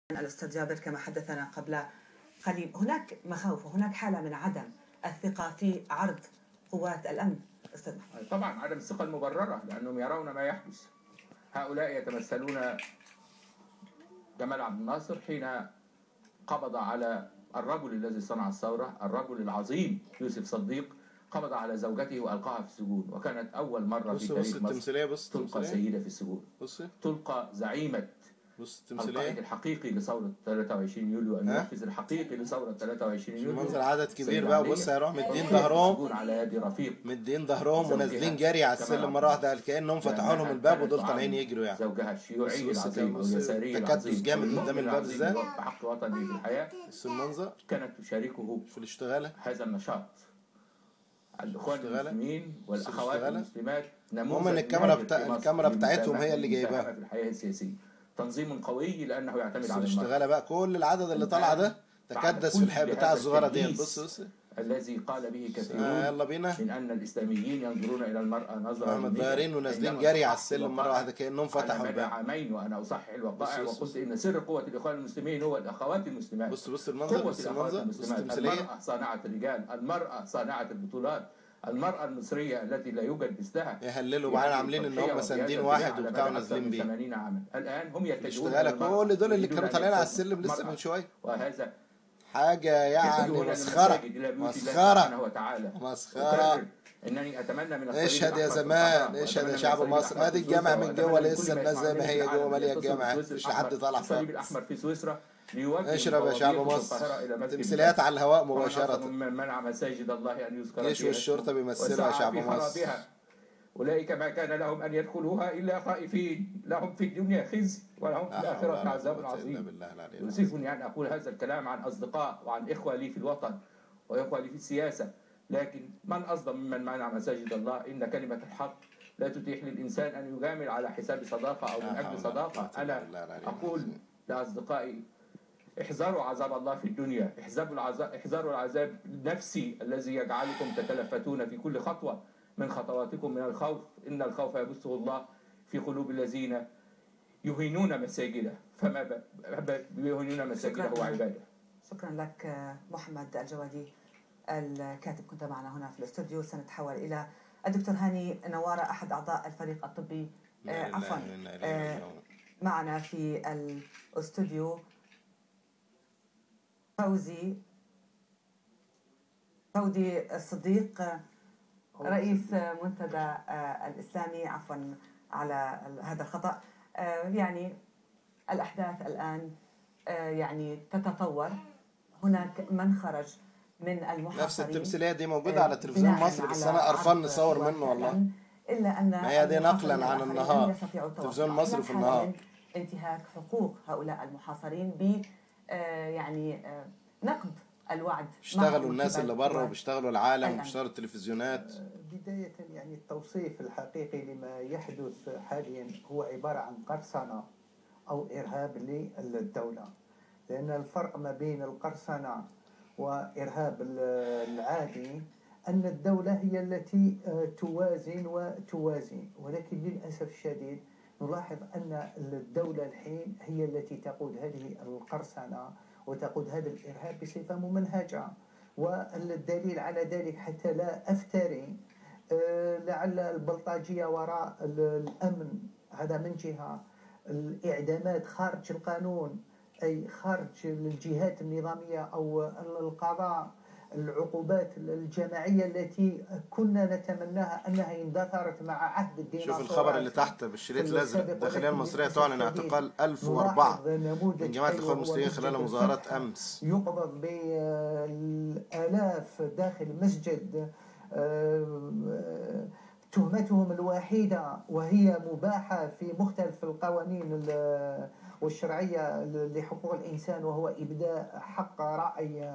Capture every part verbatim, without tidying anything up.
الأستاذ جابر كما حدثنا قبل قليل، هناك مخاوف وهناك حالة من عدم الثقة في عرض قوات الأمن أستاذ محمد. طبعا عدم الثقة المبررة لأنهم يرون ما يحدث. هؤلاء يتمثلون جمال عبد الناصر حين قبض على الرجل الذي صنع الثورة، الرجل العظيم يوسف صديق، قبض على زوجته وألقاها في السجون، وكانت أول مرة في تاريخ مصر تلقى سيدة في السجون، تلقى زعيمة القائد الحقيقي لثورة ثلاثة وعشرين يوليو، المنفذ الحقيقي لثورة ثلاثة وعشرين يوليو. منظر عدد كبير بقى، بص هيروح مدين ظهرهم على يد رفيق، مدين ظهرهم ونازلين جري على السلم مرة واحدة كأنهم فتحوا لهم الباب ودول طالعين يجروا يعني. زوجها الشيوعي العظيم واليساري العظيم، تكدس جامد قدام الباب ازاي؟ بحق وطني في الحياة. بص المنظر، كانت تشاركه في الاشتغالة هذا النشاط. الإخوان المسلمين والأخوات المسلمات هم من الكاميرا بتا... الكاميرا بتاعتهم هي اللي جايباها في الحياة السياسية. تنظيم قوي لأنه يعتمد على الاشتغالة بقى. كل العدد اللي طالع ده تكدس في الحياة بتاع الصغيرة دي. بص بص الذي قال به كثيرون آه يلا بينا من أن الإسلاميين ينظرون إلى المرأة نظرة هم ظاهرين ونازلين جري على السلم مرة واحدة كأنهم فتحوا الباب. عامين وأنا أصحح الوقائع وقلت إن سر قوة الإخوان المسلمين هو الأخوات المسلمات. بص بص المنظر، بص المنظر، بص التمثيلية. المرأة صانعة الرجال، المرأة صانعة البطولات، المرأة المصرية التي لا يوجد مثلها. يهللوا معانا عاملين ان هم ساندين واحد وبتاع ونازلين بيه. ثمانين عاما الآن هم يتجهون اشتغالة كل دول اللي كانوا طالعين على السلم لسه من شوية. وهذا حاجة يعني مسخرة مسخرة مسخرة. انني اتمنى من اشهد يا زمان، اشهد يا شعب مصر، ادي الجامعة من جوه لسه الناس زي ما هي جوه مالية الجامعة، مفيش حد طالع خالص. الاحمر في سويسرا اشرب يا شعب مصر. تمثيليات على الهواء مباشرة. من منع مساجد الله ان يذكر الجيش والشرطة بيمثلوا يا شعب مصر. أولئك ما كان لهم أن يدخلوها إلا خائفين، لهم في الدنيا خزي ولهم في الآخرة عذاب عظيم. يؤسفني أن أقول هذا الكلام عن أصدقاء وعن إخوة لي في الوطن وإخوة لي في السياسة، لكن من أظلم ممن منع مساجد الله؟ إن كلمة الحق لا تتيح للإنسان أن يجامل على حساب صداقة أو من أجل صداقة. أنا أقول لأصدقائي احذروا عذاب الله في الدنيا، احذروا العذاب، احذروا العذاب النفسي الذي يجعلكم تتلفتون في كل خطوة من خطواتكم من الخوف. إن الخوف يبثه الله في قلوب الذين يهينون مساجده، فما يهينون مساجده هو عباده. شكرا لك محمد الجوادي الكاتب، كنت معنا هنا في الاستوديو. سنتحول إلى الدكتور هاني نوارة أحد أعضاء الفريق الطبي آه عفوا آه معنا في الاستوديو فوزي فوزي الصديق رئيس منتدى الإسلامي، عفوا على هذا الخطأ. يعني الأحداث الآن يعني تتطور، هناك من خرج من المحاصرين. نفس التمثيلية دي موجودة على تلفزيون مصر، بس أنا قرفان نصور منه والله. إلا أن ما هي دي نقلا عن النهار، تلفزيون مصر في النهار. انتهاك حقوق هؤلاء المحاصرين ب يعني نقد الوعد. بيشتغلوا الناس اللي بره وبيشتغلوا العالم وبيشتغلوا التلفزيونات. بداية يعني التوصيف الحقيقي لما يحدث حاليا هو عبارة عن قرصنة أو إرهاب للدولة، لأن الفرق ما بين القرصنة وإرهاب العادي أن الدولة هي التي توازن وتوازن، ولكن للأسف الشديد نلاحظ أن الدولة الحين هي التي تقود هذه القرصنة وتقود هذا الإرهاب بصفة ممنهجة. والدليل على ذلك حتى لا أفتري، لعل البلطجية وراء الأمن هذا من جهة، الإعدامات خارج القانون أي خارج الجهات النظامية أو القضاء، العقوبات الجماعية التي كنا نتمناها أنها اندثرت مع عهد الديناصورات. شوف الخبر اللي تحت بالشريط الأزرق، الداخلية المصرية تعلن اعتقال ألف وأربعة من جماعة الإخوان المسلمين خلال مظاهرات أمس. يقبض بالآلاف داخل مسجد، تهمتهم الوحيدة وهي مباحة في مختلف القوانين والشرعية لحقوق الإنسان، وهو إبداء حق رأي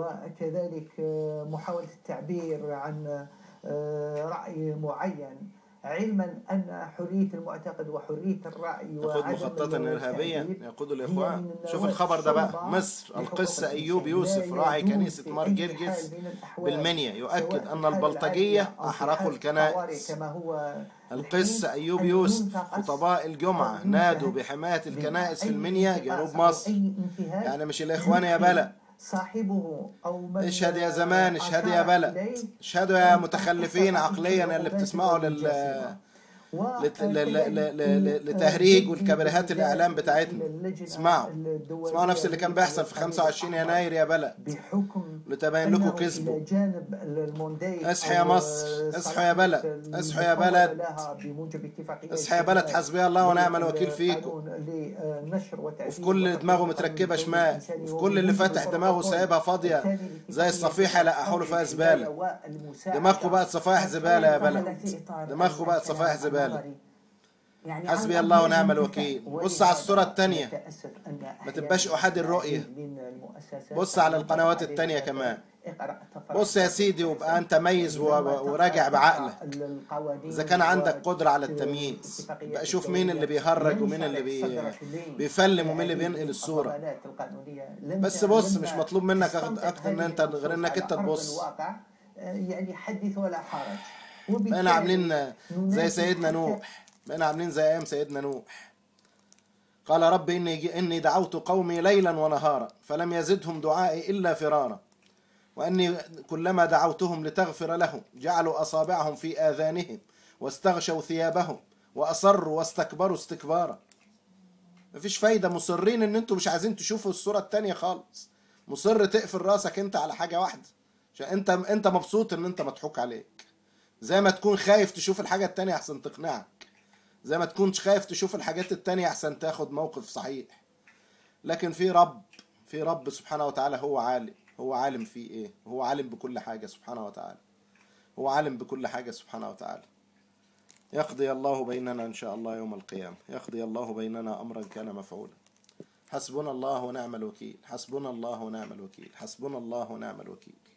وكذلك محاولة التعبير عن رأي معين. علما أن حرية المعتقد وحرية الرأي يقود مخططا إرهابيا يقود الإخوان. شوف الخبر ده بقى، مصر القس أيوب يوسف راعي كنيسة مار جرجس بالمنيا يؤكد أن البلطجية أحرقوا الكنائس. القس أيوب يوسف خطباء الجمعة نادوا بحماية الكنائس في المنيا جنوب مصر. يعني مش الإخوان يا بلد، صاحبه أو من اشهد يا زمان، اشهد يا بلد، اشهدوا يا متخلفين عقليا اللي بتسمعوا لل لتهريج والكبريهات الإعلام بتاعتنا. اسمعوا اسمعوا نفس اللي كان بيحصل في خمسة وعشرين يناير يا بلد، لتبين لكم كذبوا. اصحوا يا مصر، اصحوا يا بلد، اصحوا يا بلد، اصحوا يا بلد، حسبي الله ونعم الوكيل فيكم وفي كل دماغه متركبة شمال، وفي كل اللي فاتح دماغه سايبها فاضية زي الصفيحة لقحوا له فيها زبالة. دماغكم بقت صفائح زبالة يا بلد، دماغكم بقت صفائح زبالة. يعني حسبي الله ونعم الوكيل. بص على الصورة التانية، ما تبقاش أحد الرؤية. بص على القنوات التانية كمان. بص يا سيدي وبقى أنت ميز وراجع بعقلك. إذا كان عندك قدرة على التمييز بقى شوف مين اللي بيهرج ومين اللي بي... بيفلم ومين اللي بينقل الصورة. بس بص، مش مطلوب منك أكتر من أنت غير أنك أنت تبص. يعني حدث ولا حرج. بقينا عاملين زي سيدنا نوح، بقينا عاملين زي أيام سيدنا نوح. قال رب إني إني دعوت قومي ليلا ونهارا فلم يزدهم دعائي إلا فرارا وأني كلما دعوتهم لتغفر لهم جعلوا أصابعهم في آذانهم واستغشوا ثيابهم وأصروا واستكبروا استكبارا. مفيش فايدة، مصرين إن أنتوا مش عايزين تشوفوا الصورة التانية خالص. مصر تقفل راسك أنت على حاجة واحدة عشان أنت أنت مبسوط إن أنت مضحوك عليك. زي ما تكون خايف تشوف الحاجة التانية أحسن تقنعك، زي ما تكونش خايف تشوف الحاجات التانية أحسن تاخد موقف صحيح. لكن في رب، في رب سبحانه وتعالى هو عالم، هو عالم في إيه؟ هو عالم بكل حاجة سبحانه وتعالى، هو عالم بكل حاجة سبحانه وتعالى. يقضي الله بيننا إن شاء الله يوم القيامة، يقضي الله بيننا أمرا كان مفعولا. حسبنا الله ونعم الوكيل، حسبنا الله ونعم الوكيل، حسبنا الله ونعم الوكيل.